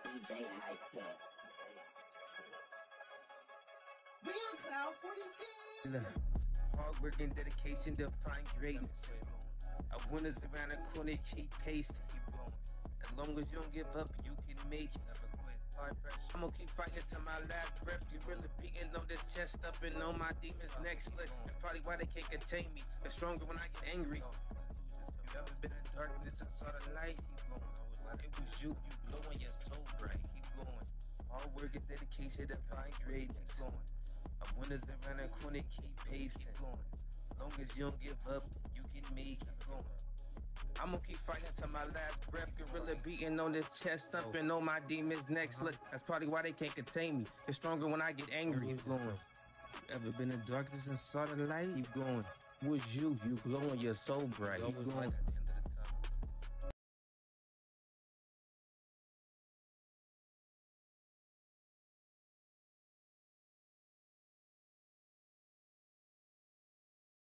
DJ Hyper. We on Cloud 42. Hard work and dedication define greatness. Our winners around the corner keep pace. As long as you don't give up, you can make it. I'm gonna keep fighting till my last breath. You really beating on this chest up and on my demons next. Look, that's probably why they can't contain me. They're stronger when I get angry. You ever been in darkness and saw the light? Keep going. It was you glowing, you're so bright. Keep going. Hard work and dedication define greatness. Going. Our winners around the corner keep pace. Keep going. As long as you don't give up, you can make it. Going. I'm gonna keep fighting till my last breath. Gorilla beating on this chest, thumping on my demons next. Look, that's probably why they can't contain me. They're stronger when I get angry. Keep going. You ever been in darkness and saw the light? Keep going. Was you glowing, you're so bright. Keep going.